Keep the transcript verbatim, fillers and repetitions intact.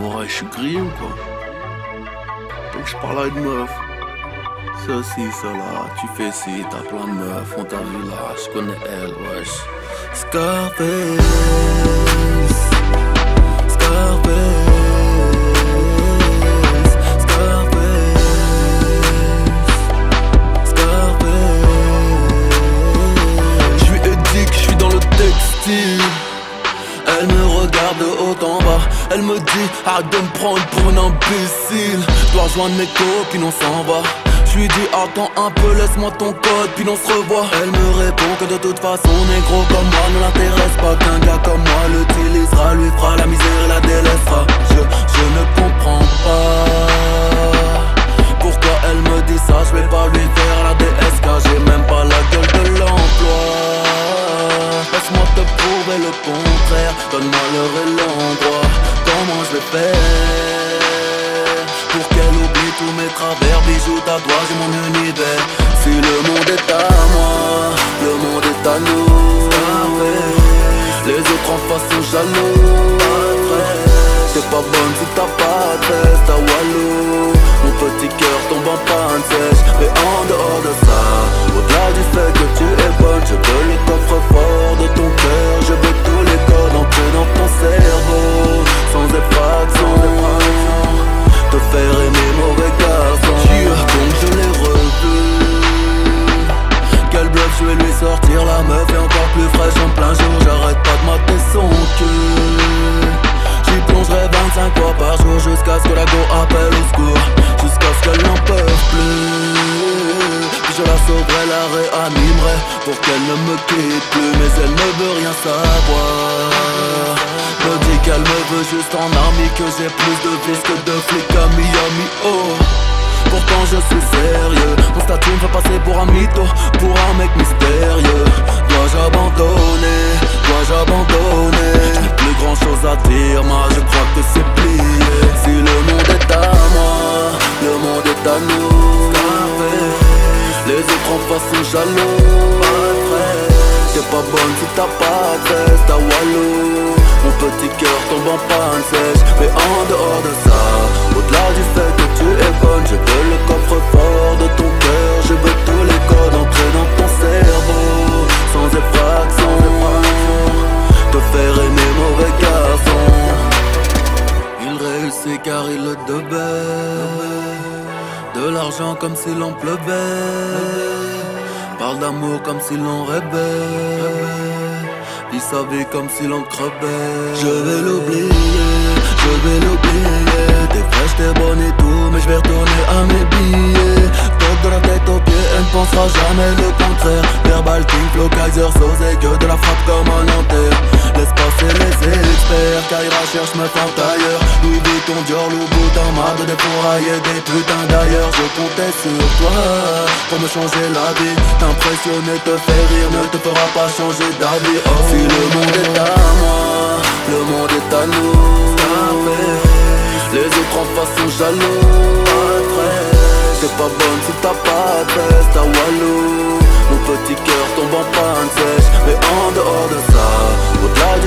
Ouais, je suis grillé ou quoi? Dès que je parle à une meuf, ceci, cela, tu fais ci, t'as plein de meufs, on t'a vu là, je connais elle, wesh. Scarface, Scarface, Scarface, Scarface. Je suis éthique, je suis dans le textile. Elle me regarde de haut en bas, elle me dit arrête de me prendre pour un imbécile. Je dois rejoindre mes copines, on s'en va. Je lui dis attends un peu, laisse-moi ton code, puis on se revoit. Elle me répond que de toute façon, négro comme moi ne l'intéresse pas. Qu'un gars comme moi l'utilisera, lui fera la misère et la délaissera. Je, je ne comprends pas pourquoi elle me dit ça. Je vais pas lui faire la D S car j'ai même pas la gueule de l'emploi. Laisse-moi te prouver le contraire, donne-moi l'heure et l'endroit. Comment je vais faire pour qu'elle oublie tous mes travers, bijoux, tatouages et mon univers. Si le monde est à moi, le monde est à nous. Les autres en face sont jaloux. T'es pas bonne si t'as pas de test, t'as Walou. Mon petit cœur tombe en panne sèche. Mais en dehors de ça, au-delà du fait que tu es bonne, je veux le coffre-fort de ton cœur. Je veux tous les codes entrés dans ton cerveau, sans effraction, te faire aimer mauvais garçon. Donc je l'ai revu. Quel bluff, je vais lui sortir la meuf est encore plus fraîche en plein jour. J'arrête pas de mater son cul. J'y plongerai vingt-cinq fois par jour jusqu'à ce que la go appelle au secours, jusqu'à ce qu'elle n'en peut plus. Puis je la sauverai, la réanimerai pour qu'elle ne me quitte plus. Mais elle ne veut rien savoir. Me dit qu'elle me veut juste en army, que j'ai plus de vis que de flics à Miami. Oh, pourtant je suis sérieux. Mon statut me fait passer pour un mytho, pour un mec mystérieux. Dois-je abandonner? Dois-je abandonner? Je n'ai plus grand chose à dire, moi je crois que c'est plié. Si le monde est à moi, le monde est à nous. Les autres en face sont jaloux. T'es pas bonne si t'as pas de test, t'as Walou. Mon petit cœur tombe en panne sèche. Mais en dehors de ça, au-delà du fait que tu es bonne, je veux le coffre-fort de ton cœur. Je veux tous les codes entrés dans ton cerveau, sans effraction, te faire aimer mauvais garçon. Il réussit car il le devait. De l'argent comme si l'on pleuvait. Parle d'amour comme si l'on rêvait. Vit sa vie comme si l'on crevait. Je vais l'oublier, je vais l'oublier. T'es fraîche, t'es bonne et tout, mais je vais retourner à mes billets. Top de la tête aux pieds, elle ne pensera jamais le contraire. Verbal King, Flow, Kaiser, Sosé, que de la frappe comme un Nanterre. Laisse passer les experts, Kaira cherche me fente ailleurs. Louis Vuitton, Dior, Louboutin, marre de défourailler des putains d'ailleurs. Je comptais sur toi pour me changer la vie. T'impressionner, te faire rire, ne te fera pas changer d'avis. Oh, si le monde est à moi, le monde est à nous. Les autres en face sont jaloux. T'es pas bonne si t'as pas de test, t'as Walou. Mon petit cœur tombe en panne sèche. Mais en dehors de ça, au-delà